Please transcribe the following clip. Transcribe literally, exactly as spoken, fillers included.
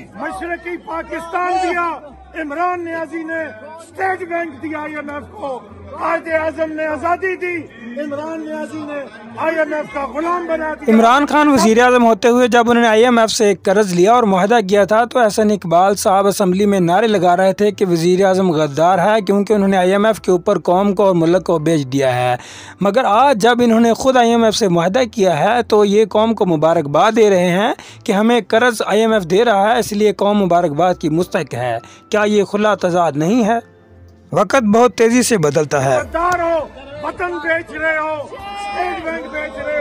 मशरकी पाकिस्तान दिया, इमरान नियाजी ने state bank दिया आई एम एफ को, कायदे आजम ने आजादी दी, इमरान नियाजी ने आई एम एफ का गुलाम बना दिया। इमरान खान वज़ीर आज़म होते हुए जब उन्होंने आई एम एफ से एक कर्ज लिया और मुआहदा किया था तो एहसन इकबाल साहब असम्बली में नारे लगा रहे थे कि वज़ीर आज़म गद्दार है क्योंकि उन्होंने आई एम एफ के ऊपर कौम को और मुल्क को बेच दिया है। मगर आज जब इन्होंने खुद आई एम एफ से मुआहदा किया है तो ये कौम को मुबारकबाद दे रहे हैं कि हमें कर्ज आई एम एफ दे रहा है, इसलिए कौम मुबारकबाद की मुस्तहिक है। क्या ये खुला तजाद नहीं है? वक़्त बहुत तेज़ी से बदलता है। गद्दार हो, वतन बेच रहे हो, स्टेट बैंक बेच रहे हो।